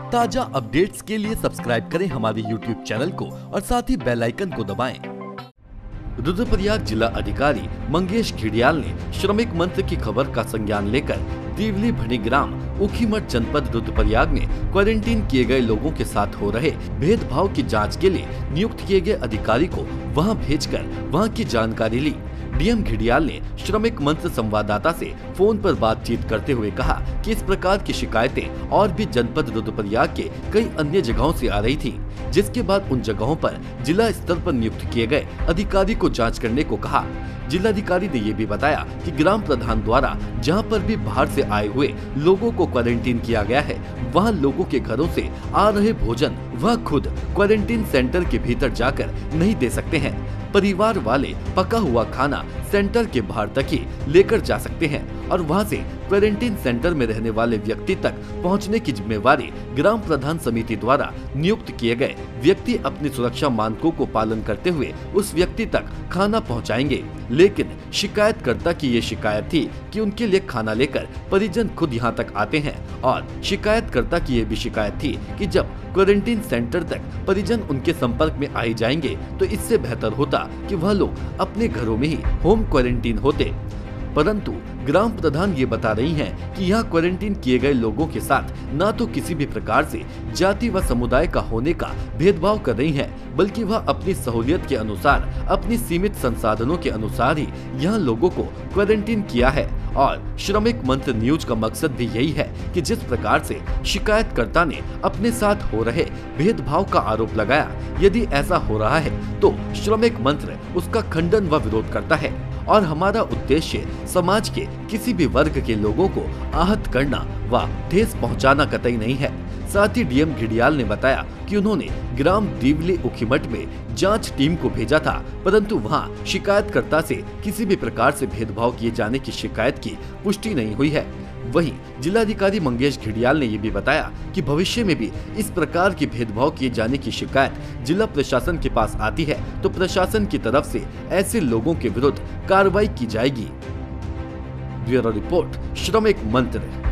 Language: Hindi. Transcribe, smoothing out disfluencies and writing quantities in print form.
ताजा अपडेट्स के लिए सब्सक्राइब करें हमारे YouTube चैनल को और साथ ही बेल आइकन को दबाएं। रुद्रप्रयाग जिला अधिकारी मंगेश घिडियाल ने श्रमिक मंत्र की खबर का संज्ञान लेकर दीवली भणिग्राम ऊखीमठ जनपद रुद्रप्रयाग में क्वारंटीन किए गए लोगों के साथ हो रहे भेदभाव की जांच के लिए नियुक्त किए गए अधिकारी को वहां भेजकर वहां की जानकारी ली। डीएम घिडियाल ने श्रमिक मंत्र संवाददाता से फोन पर बातचीत करते हुए कहा कि इस प्रकार की शिकायतें और भी जनपद रुद्रप्रयाग के कई अन्य जगहों से आ रही थी, जिसके बाद उन जगहों पर जिला स्तर पर नियुक्त किए गए अधिकारी को जांच करने को कहा। जिलाधिकारी ने ये भी बताया कि ग्राम प्रधान द्वारा जहां पर भी बाहर से आए हुए लोगों को क्वारंटीन किया गया है, वहां लोगों के घरों से आ रहे भोजन वह खुद क्वारंटीन सेंटर के भीतर जाकर नहीं दे सकते हैं। परिवार वाले पका हुआ खाना सेंटर के बाहर तक ही लेकर जा सकते हैं और वहां से क्वारंटीन सेंटर में रहने वाले व्यक्ति तक पहुंचने की जिम्मेवारी ग्राम प्रधान समिति द्वारा नियुक्त किए गए व्यक्ति अपनी सुरक्षा मानकों को पालन करते हुए उस व्यक्ति तक खाना पहुंचाएंगे। लेकिन शिकायतकर्ता की ये शिकायत थी कि उनके लिए खाना लेकर परिजन खुद यहां तक आते हैं और शिकायतकर्ता की ये भी शिकायत थी कि जब क्वारंटीन सेंटर तक परिजन उनके संपर्क में आए जाएंगे तो इससे बेहतर होता कि वह लोग अपने घरों में ही होम क्वारंटीन होते। परंतु ग्राम प्रधान ये बता रही हैं कि यहाँ क्वारंटीन किए गए लोगों के साथ न तो किसी भी प्रकार से जाति व समुदाय का होने का भेदभाव कर रही हैं, बल्कि वह अपनी सहूलियत के अनुसार अपनी सीमित संसाधनों के अनुसार ही यहाँ लोगों को क्वारंटीन किया है। और श्रमिक मंत्र न्यूज का मकसद भी यही है कि जिस प्रकार से शिकायतकर्ता ने अपने साथ हो रहे भेदभाव का आरोप लगाया, यदि ऐसा हो रहा है तो श्रमिक मंत्र उसका खंडन व विरोध करता है और हमारा उद्देश्य समाज के किसी भी वर्ग के लोगों को आहत करना व ठेस पहुंचाना कतई नहीं है। साथ ही डीएम घिडियाल ने बताया कि उन्होंने ग्राम दीवली ऊखीमठ में जांच टीम को भेजा था, परंतु वहां शिकायतकर्ता से किसी भी प्रकार से भेदभाव किए जाने की शिकायत की पुष्टि नहीं हुई है। वहीं जिलाधिकारी मंगेश घिडियाल ने ये भी बताया कि भविष्य में भी इस प्रकार की भेदभाव किए जाने की शिकायत जिला प्रशासन के पास आती है तो प्रशासन की तरफ से ऐसे लोगों के विरुद्ध कार्रवाई की जाएगी। ब्यूरो रिपोर्ट, श्रमिक मंत्र।